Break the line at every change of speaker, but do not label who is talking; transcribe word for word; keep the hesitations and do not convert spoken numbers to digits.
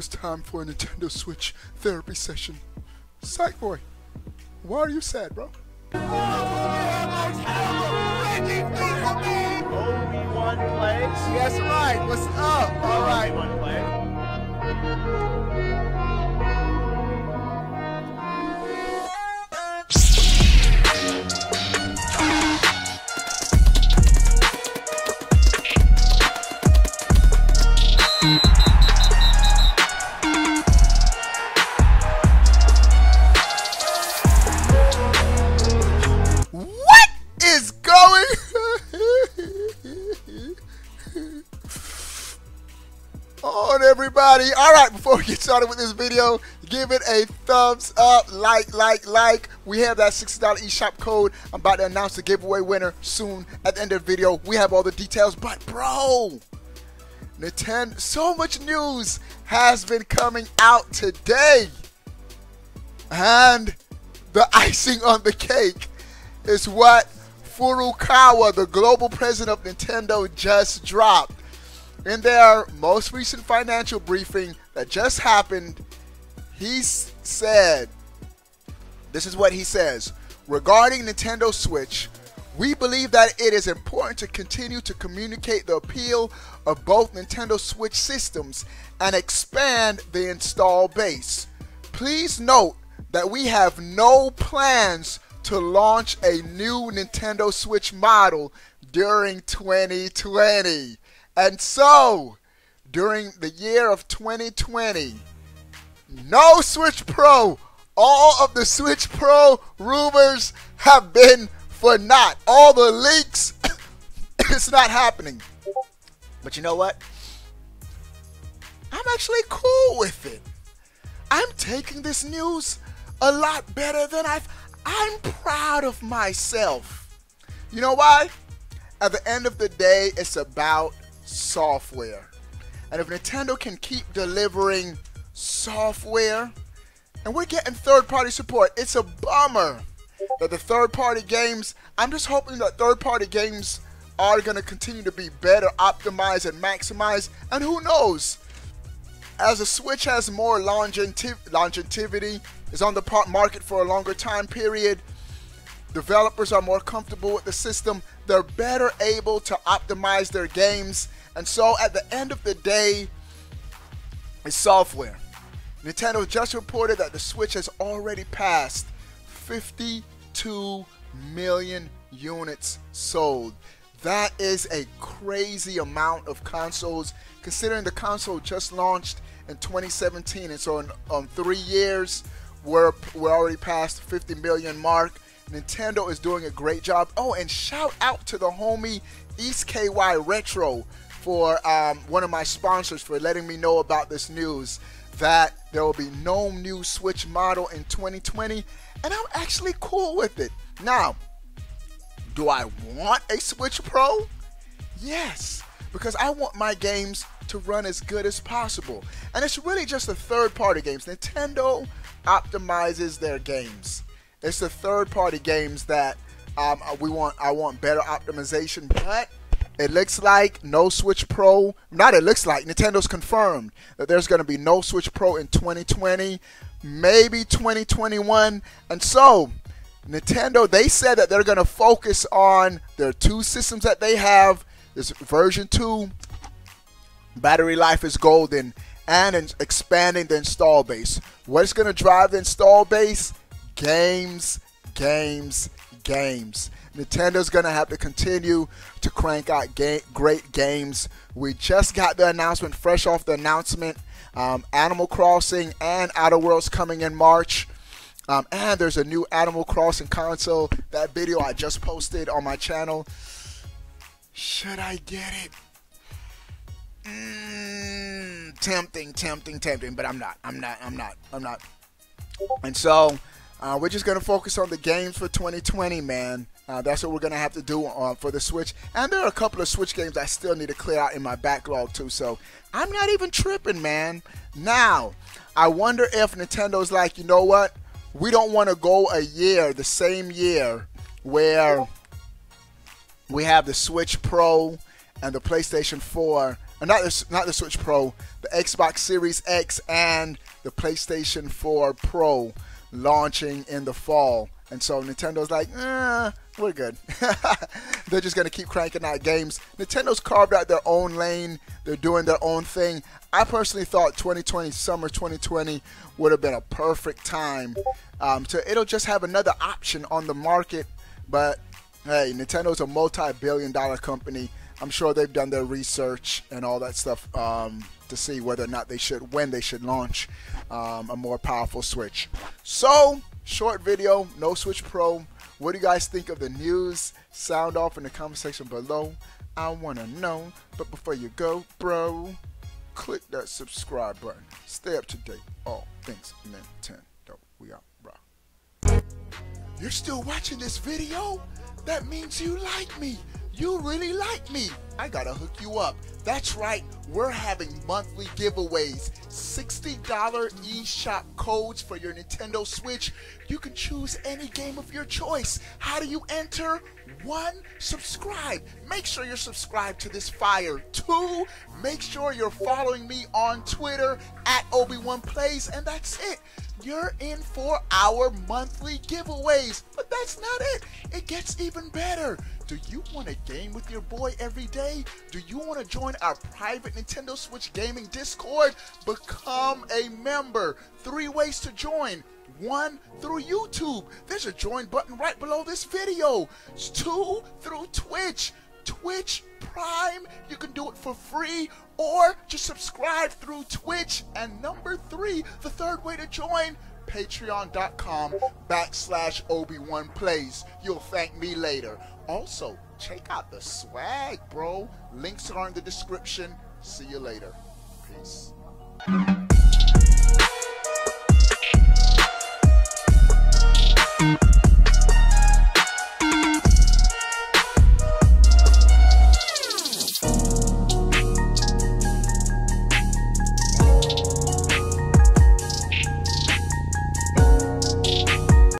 it's time for a Nintendo Switch therapy session. Psych boy, why are you sad, bro?
Obi-Wan plays?
That's right, what's up? All right.
Obi-Wan plays.
What is going on, everybody? All right, before we get started with this video, give it a thumbs up, like, like, like. We have that sixty dollar eShop code. I'm about to announce the giveaway winner soon at the end of the video. We have all the details, but bro, Nintendo, so much news has been coming out today. And the icing on the cake is what Furukawa, the global president of Nintendo, just dropped. In their most recent financial briefing that just happened, he said, this is what he says: regarding Nintendo Switch, we believe that it is important to continue to communicate the appeal of both Nintendo Switch systems and expand the install base. Please note that we have no plans to launch a new Nintendo Switch model during twenty twenty. And so, during the year of twenty twenty, no Switch Pro. All of the Switch Pro rumors have been for naught. All the leaks, it's not happening. But you know what? I'm actually cool with it. I'm taking this news a lot better than I've... I'm proud of myself. You know why? At the end of the day, it's about software. And if Nintendo can keep delivering software, and we're getting third-party support, it's a bummer that the third-party games, I'm just hoping that third-party games are going to continue to be better optimized and maximized. And who knows, as the Switch has more longev longevity, is on the market for a longer time period, developers are more comfortable with the system, they're better able to optimize their games. And so at the end of the day, it's software. Nintendo just reported that the Switch has already passed fifty-two million units sold. That is a crazy amount of consoles, considering the console just launched in twenty seventeen, and so in um, three years we're, we're already past fifty million mark. Nintendo is doing a great job. Oh, and shout out to the homie East K Y Retro for um, one of my sponsors for letting me know about this news, that there will be no new Switch model in twenty twenty, and I'm actually cool with it. Now, do I want a Switch Pro? Yes, because I want my games to run as good as possible. And it's really just the third-party games. Nintendo optimizes their games. It's the third-party games that um, we want. I want better optimization, but it looks like no Switch Pro. Not it looks like, Nintendo's confirmed that there's going to be no Switch Pro in twenty twenty, maybe twenty twenty-one. And so, Nintendo, they said that they're going to focus on their two systems that they have. This version two, battery life is golden, and expanding the install base. What's going to drive the install base? Games, games, games. Nintendo's going to have to continue to crank out ga great games. We just got the announcement, fresh off the announcement, um, Animal Crossing and Outer Worlds coming in March. Um, and there's a new Animal Crossing console. That video I just posted on my channel. Should I get it? Mm, tempting, tempting, tempting, but I'm not. I'm not. I'm not. I'm not. And so, uh, we're just going to focus on the games for twenty twenty, man. Uh, that's what we're going to have to do uh, for the Switch. And there are a couple of Switch games I still need to clear out in my backlog, too. So, I'm not even tripping, man. Now, I wonder if Nintendo's like, you know what? We don't want to go a year, the same year, where we have the Switch Pro and the PlayStation four, uh, not the, not the Switch Pro, the Xbox Series X and the PlayStation four Pro launching in the fall. And so Nintendo's like, eh, we're good. They're just going to keep cranking out games. Nintendo's carved out their own lane. They're doing their own thing. I personally thought twenty twenty, summer twenty twenty, would have been a perfect time. Um, to, it'll just have another option on the market. But, hey, Nintendo's a multi-billion dollar company. I'm sure they've done their research and all that stuff um, to see whether or not they should, when they should launch um, a more powerful Switch. So, short video, no Switch Pro. What do you guys think of the news? Sound off in the comment section below. I want to know. But before you go, bro, click that subscribe button. Stay up to date. All things Nintendo. We out, bro. You're still watching this video? That means you like me. You really like me. I gotta hook you up. That's right, we're having monthly giveaways. sixty dollar eShop codes for your Nintendo Switch. You can choose any game of your choice. How do you enter? One, subscribe. Make sure you're subscribed to this fire. Two, make sure you're following me on Twitter at Obi Wan Plays, and that's it. You're in for our monthly giveaways. But that's not it. It gets even better. Do you want to game with your boy every day? Do you want to join our private Nintendo Switch gaming Discord? Become a member. Three ways to join. One, through YouTube. There's a join button right below this video. Two, through Twitch. Twitch Prime, you can do it for free, or just subscribe through Twitch. And number three, the third way to join, patreon.com backslash Obi-Wan Plays. You'll thank me later. Also, check out the swag, bro. Links are in the description. See you later. Peace.